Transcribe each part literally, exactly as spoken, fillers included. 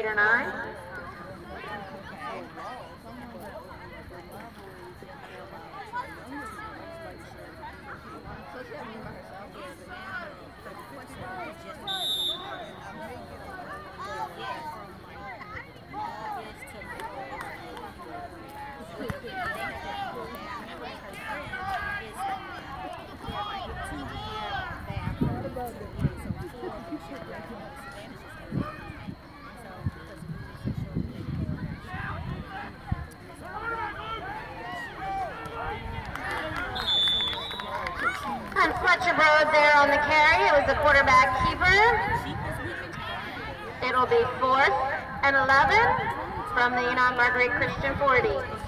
eight or nine. And Fletcher Broad there on the carry. It was the quarterback keeper. It'll be fourth and eleven from the Enon Marguerite Christian forty.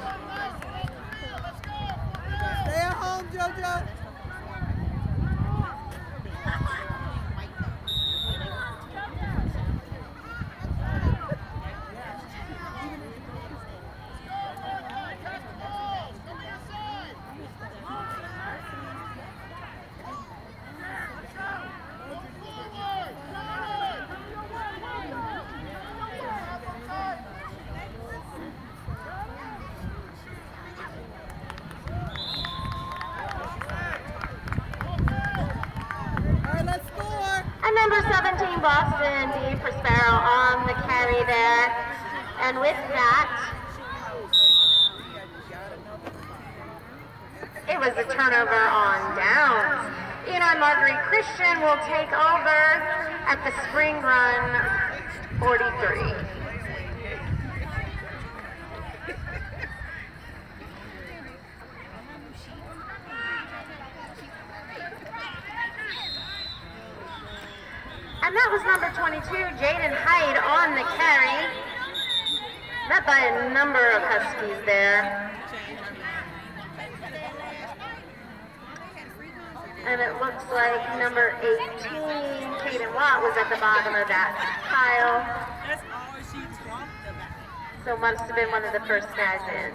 Stay at home, JoJo. Number seventeen, Boston D. Prospero on the carry there. And with that, it was a turnover on downs. Enon Marguerite Christian will take over at the spring run forty-three. And that was number twenty-two, Jaden Hyde on the carry. Met by a number of Huskies there. And it looks like number eighteen, Kaden Watt, was at the bottom of that pile. So must have been one of the first guys in.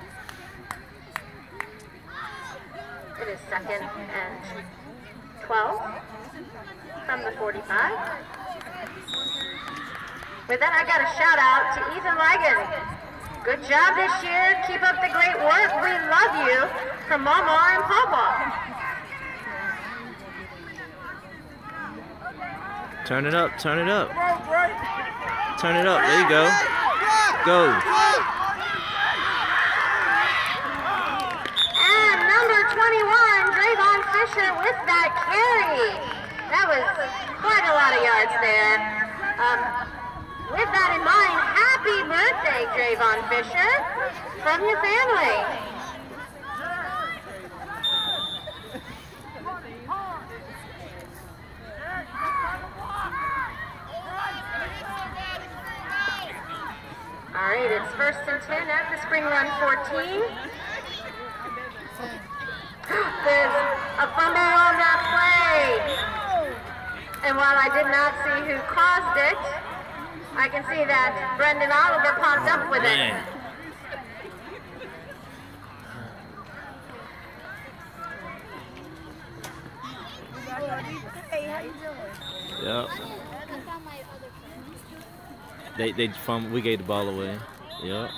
It is second and twelve. From the forty-five. With that, I got a shout out to Ethan Ligon. Good job this year. Keep up the great work. We love you from Mama and Papa. Turn it up, turn it up. Turn it up, there you go. Go. And number twenty-one, Drayvon Fisher with that carry. That was quite a lot of yards there. Um, with that in mind, happy birthday, Drayvon Fisher, from your family. All right, it's first and ten at the spring run fourteen. There's a fumble on that play. And while I did not see who caused it, I can see that Brendan Oliver popped up with it. Hey, how you doing? Yep. They they from we gave the ball away. Yep.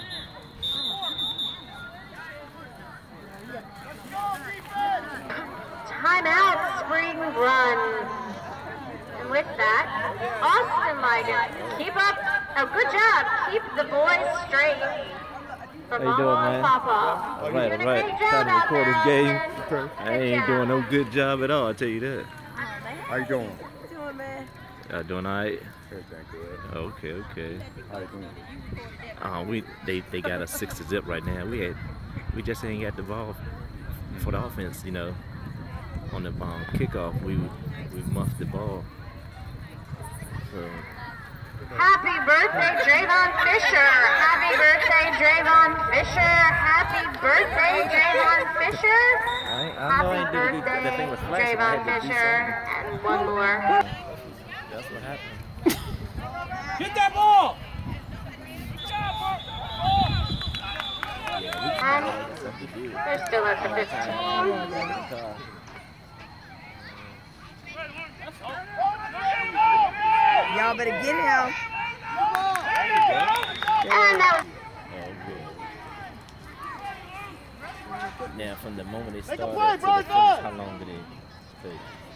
Timeout, spring run. And with that, Austin Ligon, keep up, oh good job, keep the boys straight. From How you doing, man? Papa. All right, all right. Trying to record this game. I ain't doing no good job at all, I tell you that. How you doing? Doing, man. Y'all doing all right? Everything good. Okay, okay. How you doing? Uh, we they they got us six to zip right now. We had we just ain't got the ball for the offense, you know. On the um, kickoff, we we muffed the ball. So. Happy birthday, Drayvon Fisher! Happy birthday, Drayvon Fisher! Happy birthday, Drayvon Fisher! I, I know I Happy didn't do birthday, the, the thing was flashing. I Drayvon had to do Fisher! something. And one more. That's what happened. Get that ball! And they're still at the fifteen. Y'all better get him. And that was Oh, good. Now, from the moment they Make a started play, to the bro, finish, go. how long did it take?